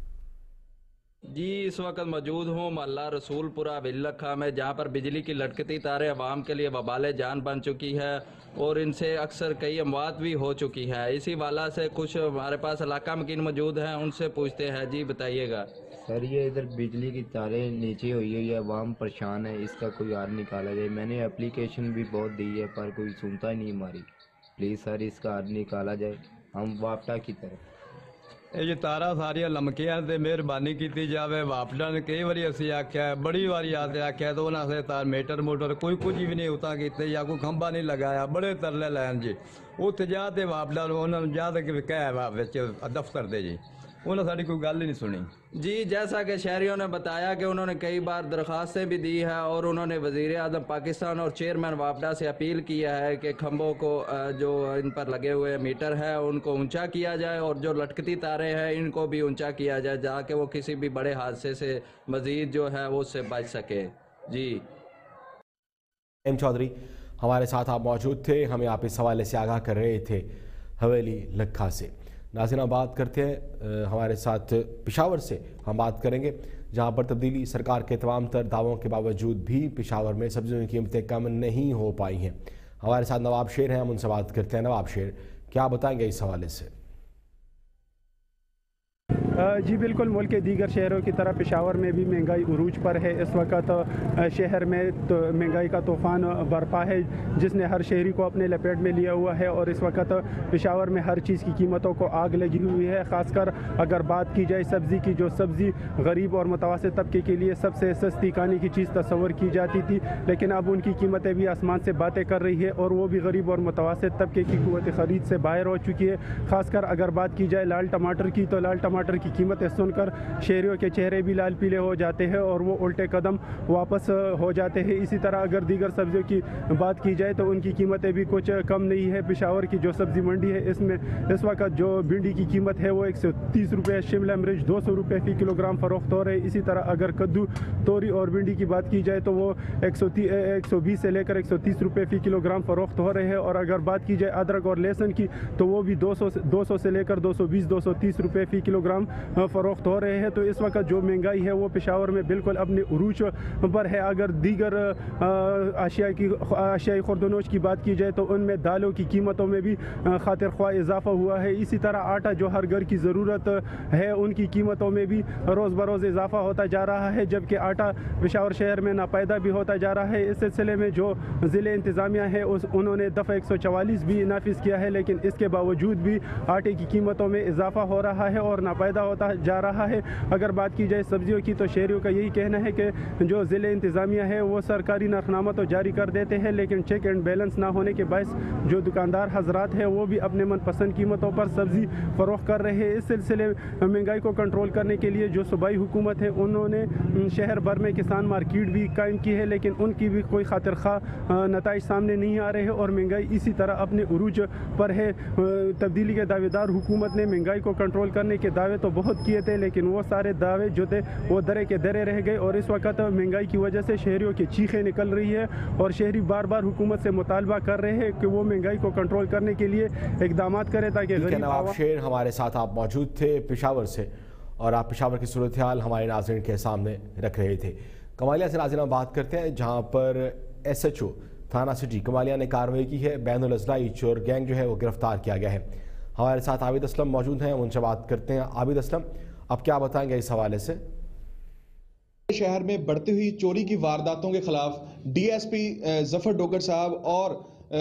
جی اس وقت موجود ہوں محلہ رسول پورہ حویلی لکھا میں، جہاں پر بجلی کی لٹکتی تاریں عوام کے لیے وبال جان بن چکی ہے اور ان سے اکثر کئی اموات بھی ہو چکی ہے. اسی والا سے کچھ ہمارے پاس علاقہ مکین موجود ہیں، ان سے پوچھتے ہیں. جی بتائیے گا سر. یہ ادھر بجلی کی تاریں نیچے ہوئی ہوئی ہے، عوام پریشان ہے، اس کا کوئی حل نکالا جائے. میں نے اپلیکیشن بھی بہت دی ہے پر کوئی سنتا ہی نہیں ہماری. پلیز سر اس کا حل نکالا جائے. ہم واپٹا کی طرف یہ تارا ساریا لمکیاں تے مہربانی کی جائے. واپڈا نے کئی باری اسی آخیا ہے، بڑی باری آتے آخیا تو انہوں نے تار میٹر موٹر کوئی کچھ بھی نہیں اتنا کیتے یا کوئی کھمبا نہیں لگایا. بڑے ترلے لین جی اتنے جا کے واپڈا انہوں نے جا کے کہا دفتر دے جی، انہوں نے ساری کوئی گل ہی نہیں سنی. جی جیسا کہ شہریوں نے بتایا کہ انہوں نے کئی بار درخواستیں بھی دی ہے اور انہوں نے وزیر اعظم پاکستان اور چیئرمین واپڈا سے اپیل کیا ہے کہ کھمبوں کو جو ان پر لگے ہوئے میٹر ہے ان کو اونچا کیا جائے اور جو لٹکتی تاریں ہیں ان کو بھی اونچا کیا جائے تاکہ وہ کسی بھی بڑے حادثے سے مزید جو ہے وہ اس سے بچ سکے. جی ایم چودھری ہمارے ساتھ آپ موجود تھے، ہمیں آپ اس حوالے سے آگاہ کر رہے تھے حویلی لکھا سے. नाज़रीन हम बात करते हैं हमारे साथ पेशावर से हम बात करेंगे, जहां पर तब्दीली सरकार के तमाम तर दावों के बावजूद भी पेशावर में सब्जियों की कीमतें कम नहीं हो पाई हैं। हमारे साथ नवाब शेर हैं, हम उनसे बात करते हैं। नवाब शेर, क्या बताएंगे इस हवाले से? जी बिल्कुल, मुल्क के दीगर शहरों की तरह पेशावर में भी महंगाई उरूज पर है। इस वक्त शहर में तो महंगाई का तूफ़ान बरपा है जिसने हर शहरी को अपने लपेट में लिया हुआ है और इस वक्त पेशावर में हर चीज़ की कीमतों को आग लगी हुई है। ख़ासकर अगर बात की जाए सब्ज़ी की, जो सब्ज़ी गरीब और मुतवस्सित तबके के लिए सबसे सस्ती खाने की चीज़ तस्वर की जाती थी, लेकिन अब उनकी कीमतें भी आसमान से बातें कर रही है और वो भी गरीब और मुतवस्सित तबके की क़ुव्वत ख़रीद से बाहर हो चुकी है। ख़ासकर अगर बात की जाए लाल टमाटर की, तो लाल टमाटर की कीमतें सुनकर शहरियों के चेहरे भी लाल पीले हो जाते हैं और वो उल्टे कदम वापस हो जाते हैं। इसी तरह अगर दीगर सब्जियों की बात की जाए तो उनकी कीमतें भी कुछ कम नहीं है। पेशावर की जो सब्ज़ी मंडी है, इसमें इस वक्त जो भिंडी की कीमत है वो एक सौ तीस रुपये, शिमला मिर्च दो सौ रुपये फ़ी किलोग्राम फ़रोख्त हो रहे। इसी तरह अगर कद्दू, तोरी और भिंडी की बात की जाए तो वो एक सौ एक सौ बीस से लेकर एक सौ तीस रुपये फ़ी किलोग्राम फ़रोख्त हो रहे हैं और अगर बात की जाए अदरक और लहसुन की तो वो भी दो सौ दो सौ से लेकर दो सौ बीस दो सौ तीस रुपये फ़ी किलोग्राम फ़रोख्त हो रहे हैं। तो इस वक्त जो महंगाई है वो पेशावर में बिल्कुल अपने उरूज पर है। अगर दीगर आशिया की आशियाई खुर्दनोश की बात की जाए तो उनमें दालों की कीमतों में भी खातिर ख्वाह इजाफा हुआ है। इसी तरह आटा जो हर घर की ज़रूरत है उनकी कीमतों में भी रोज़ बरोज़ इजाफा होता जा रहा है, जबकि आटा पेशावर शहर में नापैदा भी होता जा रहा है। इस सिलसिले में जो ज़िले इंतज़ामिया है उस उन्होंने दफ़ा एक सौ चवालीस भी नाफिज किया है, लेकिन इसके बावजूद भी आटे की कीमतों में इजाफा हो रहा है और नापैदा होता जा रहा है। अगर बात की जाए सब्जियों की तो शहरियों का यही कहना है कि जो ज़िले इंतज़ामिया है वो सरकारी नरखनामा तो जारी कर देते हैं, लेकिन चेक एंड बैलेंस ना होने के बायस जो दुकानदार हजरात हैं वो भी अपने मनपसंद कीमतों पर सब्ज़ी फ़रोख्त कर रहे हैं। इस सिलसिले में महंगाई को कंट्रोल करने के लिए जो सूबाई हुकूमत है उन्होंने शहर भर में किसान मार्केट भी कायम की है, लेकिन उनकी भी कोई खातिर खा नताइज सामने नहीं आ रहे हैं और महंगाई इसी तरह अपने उरूज पर है। तब्दीली के दावेदार हुकूमत ने महंगाई को कंट्रोल करने के दावे तो बहुत किए थे, लेकिन वो सारे दावे जो थे वो दरे के दरे रह गए और इस वक्त महंगाई की वजह से शहरियों की चीखें निकल रही है और शहरी बार बार हुकूमत से मुतालबा कर रहे हैं कि वो महंगाई को कंट्रोल करने के लिए इकदाम करें ताकि नवाब शेर हमारे साथ आप मौजूद थे पेशावर से और आप पेशावर की सूरत हाल हमारे नाज़रीन के सामने रख रहे थे। कमालिया से नाज़रीन बात करते हैं, जहाँ पर एस एच ओ थाना सिटी कमालिया ने कार्रवाई की है। बैनुल अज़लाई चोर गैंग जो है वो गिरफ्तार किया गया है। हमारे साथ आबिद असलम मौजूद हैं, उनसे बात करते हैं। आबिद असलम, अब क्या बताएंगे इस हवाले से? शहर में बढ़ती हुई चोरी की वारदातों के खिलाफ डीएसपी जफर डोगर साहब और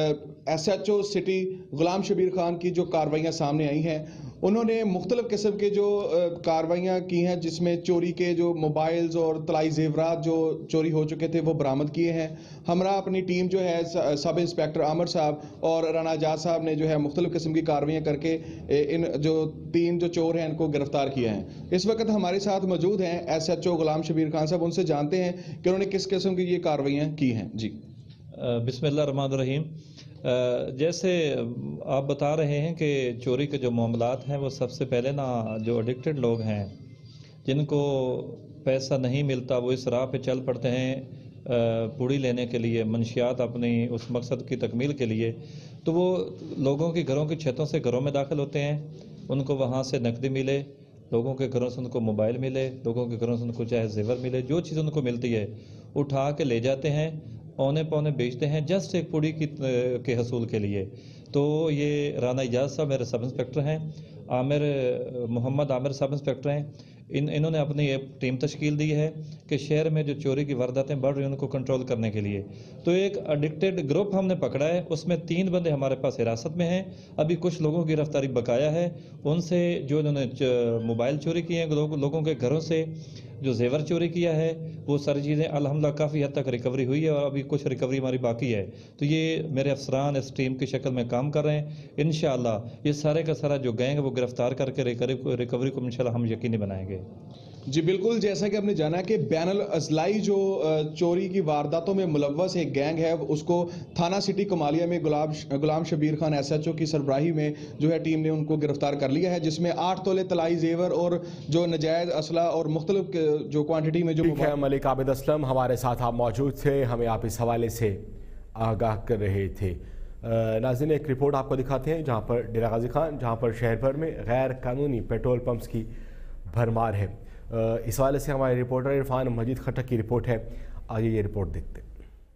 एसएचओ सिटी गुलाम शबीर खान की जो कार्रवाइयाँ सामने आई हैं, उन्होंने मुख्तलिफ किस्म के जो कार्रवाइयाँ की हैं जिसमें चोरी के जो मोबाइल्स और तलाई जेवरात जो चोरी हो चुके थे वो बरामद किए हैं। हमरा अपनी टीम जो है सब इंस्पेक्टर आमिर साहब और राना आजाद साहब ने जो है मुख्तलिफ किस्म की कार्रवाइयाँ करके इन जो तीन जो चोर हैं इनको गिरफ्तार किया है। इस वक्त हमारे साथ मौजूद हैं S H O Ghulam Shabbir Khan साहब, उनसे जानते हैं कि उन्होंने किस किस्म की ये कार्रवाइयाँ की हैं। जी बिस्मिल्लाह रहमान रहीम। जैसे आप बता रहे हैं कि चोरी के जो मामलात हैं वो सबसे पहले ना जो एडिक्टेड लोग हैं जिनको पैसा नहीं मिलता वो इस राह पे चल पड़ते हैं पूड़ी लेने के लिए, मंशियात अपनी उस मकसद की तकमील के लिए, तो वो लोगों के घरों की छतों से घरों में दाखिल होते हैं। उनको वहाँ से नकदी मिले, लोगों के घरों से उनको मोबाइल मिले, लोगों के घरों से उनको चाहे जेवर मिले, जो चीज़ उनको मिलती है उठा के ले जाते हैं, औने पौने बेचते हैं जस्ट एक पूड़ी की के हसूल के लिए। तो ये राना इजाज साहब मेरे सब इंस्पेक्टर हैं, आमिर मोहम्मद आमिर सब इंस्पेक्टर हैं। इन इन्होंने अपनी एक टीम तश्कील दी है कि शहर में जो चोरी की वारदातें बढ़ रही हैं उनको कंट्रोल करने के लिए। तो एक एडिक्टेड ग्रुप हमने पकड़ा है, उसमें तीन बंदे हमारे पास हिरासत में हैं। अभी कुछ लोगों की गिरफ्तारी बकाया है, उनसे जो इन्होंने मोबाइल चोरी किए हैं, लोग, लोगों के घरों से जो जेवर चोरी किया है, वो सारी चीज़ें अल्हम्दुलिल्लाह काफ़ी हद तक रिकवरी हुई है और अभी कुछ रिकवरी हमारी बाकी है। तो ये मेरे अफसरान इस टीम की शक्ल में काम कर रहे हैं। इंशाअल्लाह ये सारे का सारा जो गैंग वो गिरफ्तार करके रिकवरी को इंशाअल्लाह हम यकीनी बनाएंगे। जी बिल्कुल, जैसा कि आपने जाना कि बैनुल अज़लाई जो चोरी की वारदातों में मुलव्वस एक गैंग है उसको थाना सिटी कमालिया में गुलाब Ghulam Shabbir Khan S H O की सरबराही में जो है टीम ने उनको गिरफ्तार कर लिया है, जिसमें आठ तोले तलाई जेवर और जो नजायज़ असला और मुख्तलिफ जो क्वान्टिटी में जो ठीक है। मलिक आबिद असलम हमारे साथ आप मौजूद थे, हमें आप इस हवाले से आगाह कर रहे थे। नाज़रीन एक रिपोर्ट आपको दिखाते हैं जहां पर डेरा गाजी खान जहां पर शहर भर में गैर कानूनी पेट्रोल पंप्स की भरमार है। इस हवाले से हमारे रिपोर्टर इरफान मजीद खटक की रिपोर्ट है, आइए ये रिपोर्ट देखते हैं।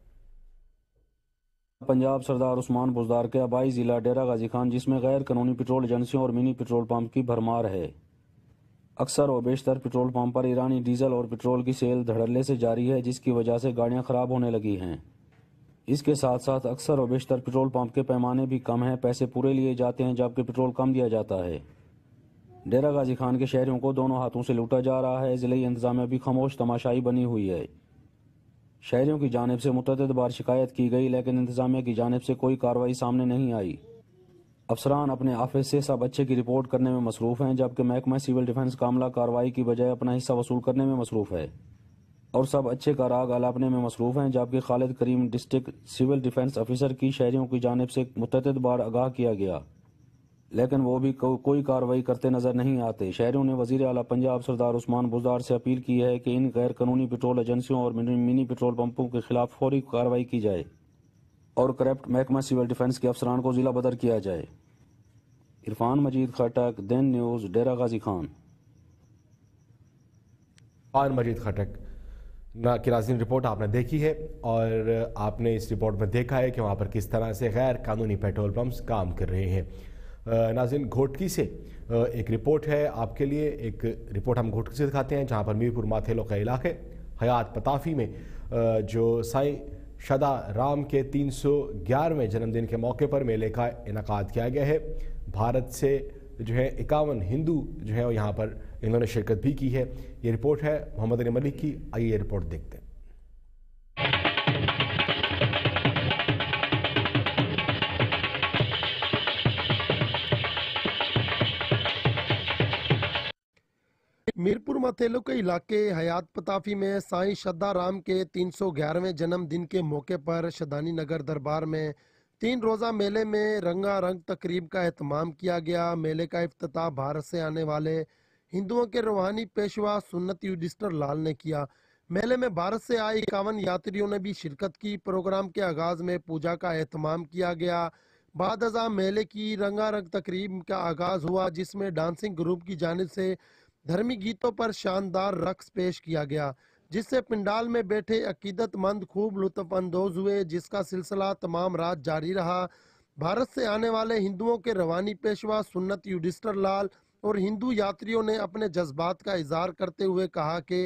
पंजाब सरदार उस्मान बुज़दार के आबाई ज़िला डेरा गाजी खान जिसमें गैर कानूनी पेट्रोल एजेंसियों और मिनी पेट्रोल पंप की भरमार है। अक्सर और बेशतर पेट्रोल पंप पर ईरानी डीजल और पेट्रोल की सेल धड़ल्ले से जारी है, जिसकी वजह से गाड़ियां ख़राब होने लगी हैं। इसके साथ साथ अक्सर और बेशतर पेट्रोल पंप के पैमाने भी कम हैं, पैसे पूरे लिए जाते हैं जबकि पेट्रोल कम दिया जाता है। डेरा गाजी खान के शहरियों को दोनों हाथों से लूटा जा रहा है। ज़िले इंतज़ामिया भी खामोश तमाशाई बनी हुई है। शहरियों की जानिब से मुतअद्दिद बार शिकायत की गई, लेकिन इंतज़ामिया की जानिब से कोई कार्रवाई सामने नहीं आई। अफसरान अपने ऑफिस से सब अच्छे की रिपोर्ट करने में मसरूफ़ हैं, जबकि महकमा सिविल डिफेंस का अमला कार्रवाई की बजाय अपना हिस्सा वसूल करने में मसरूफ़ है और सब अच्छे का राग अलापने में मसरूफ़ हैं। जबकि Khalid Karim district civil defence officer की शहरियों की जानिब से मुतअद्दिद बार आगाह किया गया, लेकिन वो भी को, कोई कार्रवाई करते नज़र नहीं आते। शहरियों ने वज़ीर आला पंजाब सरदार उस्मान बुज़दार से अपील की है कि इन गैर कानूनी पेट्रोल एजेंसियों और मिनी पेट्रोल पंपों के खिलाफ फौरी कार्रवाई की जाए और करप्ट महकमा सिविल डिफेंस के अफसरान को ज़िला बदर किया जाए। इरफान मजीद खटक, दिन न्यूज़, डेरा गाजी खान। और मजीद खटक ना की नाज़रीन रिपोर्ट आपने देखी है और आपने इस रिपोर्ट में देखा है कि वहाँ पर किस तरह से गैर कानूनी पेट्रोल पंप्स काम कर रहे हैं। नाज़रीन घोटकी से एक रिपोर्ट है आपके लिए। एक रिपोर्ट हम घोटकी से दिखाते हैं जहाँ पर मीरपुर माथेलो का इलाके हयात पताफी में जो साईं शदा राम के तीन सौ ग्यारहवें जन्मदिन के मौके पर मेले का इनकाद किया गया है। भारत से जो है इक्यावन हिंदू जो है यहाँ पर इन्होंने शिरकत भी की है। ये रिपोर्ट है मोहम्मद अली मलिक की, आइए ये रिपोर्ट देखते हैं। मीरपुर माथेलो के इलाके हयात पताफी में साईं शदा राम के तीन सौ ग्यारहवें जन्मदिन के मौके पर शदानी नगर दरबार में तीन रोज़ा मेले में रंगारंग तकरीब का एहतमाम किया गया। मेले का इफ्तिताह भारत से आने वाले हिंदुओं के रूहानी पेशवा सुन्नत युधिष्ठिर लाल ने किया। मेले में भारत से आए इक्यावन यात्रियों ने भी शिरकत की। प्रोग्राम के आगाज में पूजा का एहतमाम किया गया। बाद अज़ा मेले की रंगारंग तकरीब का आगाज हुआ, जिसमें डांसिंग ग्रुप की जानिब से धर्मी गीतों पर शानदार रक्स पेश किया गया, जिससे पिंडाल में बैठे अकीदतमंद खूब लुत्फ अंदोज हुए, जिसका सिलसिला तमाम रात जारी रहा। भारत से आने वाले हिंदुओं के रवानी पेशवा सुन्नत युधिष्ठिर लाल और हिंदू यात्रियों ने अपने जज्बात का इजहार करते हुए कहा कि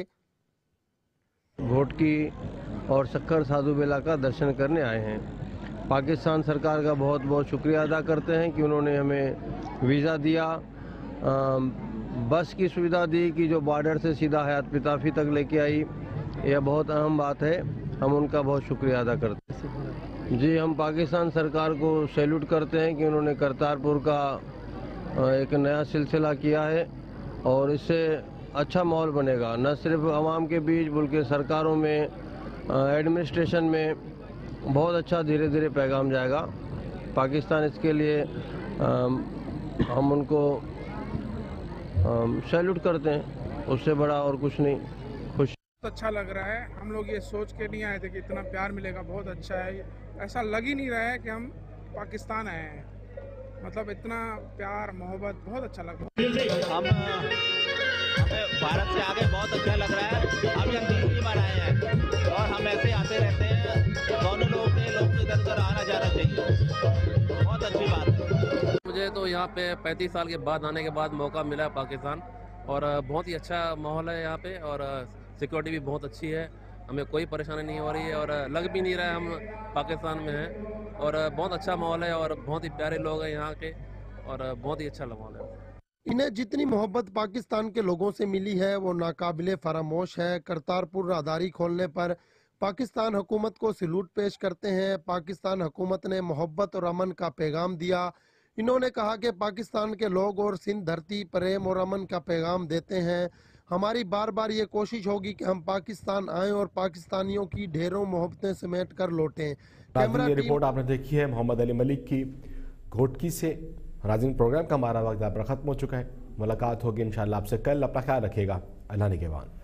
घोटकी और सक्कर साधु बेला का दर्शन करने आए हैं। पाकिस्तान सरकार का बहुत बहुत शुक्रिया अदा करते हैं कि उन्होंने हमें वीज़ा दिया, आ, बस की सुविधा दी कि जो बॉर्डर से सीधा हयात पताफी तक लेके आई। यह बहुत अहम बात है, हम उनका बहुत शुक्रिया अदा करते हैं। जी, हम पाकिस्तान सरकार को सैल्यूट करते हैं कि उन्होंने करतारपुर का एक नया सिलसिला किया है और इससे अच्छा माहौल बनेगा, न सिर्फ आवाम के बीच बल्कि सरकारों में, एडमिनिस्ट्रेशन में बहुत अच्छा धीरे धीरे पैगाम जाएगा। पाकिस्तान इसके लिए आ, हम उनको सैल्यूट करते हैं, उससे बड़ा और कुछ नहीं। खुश बहुत अच्छा लग रहा है। हम लोग ये सोच के नहीं आए थे कि इतना प्यार मिलेगा, बहुत अच्छा है। ऐसा लग ही नहीं रहा है कि हम पाकिस्तान आए हैं, मतलब इतना प्यार मोहब्बत बहुत अच्छा लग रहा है। हम हमें भारत से आगे बहुत अच्छा लग रहा है। अभी हम तीसरी बार आए हैं और हम ऐसे आते रहते हैं। दोनों लोग ने लोग इधर उधर आना जाना चाहिए, बहुत अच्छी बात है। मुझे तो यहाँ पे पैंतीस साल के बाद आने के बाद मौका मिला है पाकिस्तान, और बहुत ही अच्छा माहौल है यहाँ पे और सिक्योरिटी भी बहुत अच्छी है। हमें कोई परेशानी नहीं हो रही है और लग भी नहीं रहा है हम पाकिस्तान में हैं, और बहुत अच्छा माहौल है और बहुत ही प्यारे लोग हैं यहाँ के और बहुत ही अच्छा माहौल है। इन्हें जितनी मोहब्बत पाकिस्तान के लोगों से मिली है वो नाकाबिले फरामोश है। करतारपुर राहदारी खोलने पर पाकिस्तान हुकूमत को सैल्यूट पेश करते हैं। पाकिस्तान हुकूमत ने मोहब्बत और अमन का पैगाम दिया। इन्होंने कहा कि पाकिस्तान के लोग और सिंध धरती प्रेम और अमन का पैगाम देते हैं। हमारी बार बार ये कोशिश होगी कि हम पाकिस्तान आएं और पाकिस्तानियों की ढेरों मोहब्बतें समेट कर लौटें। कैमरा ये रिपोर्ट आपने देखी है मोहम्मद अली मलिक की घोटकी से। नाज़रीन, प्रोग्राम का हमारा वक्त आप खत्म हो चुका है। मुलाकात होगी इंशाअल्लाह आपसे कल। अपना ख्याल रखिएगा। अल्लाह निगहबान।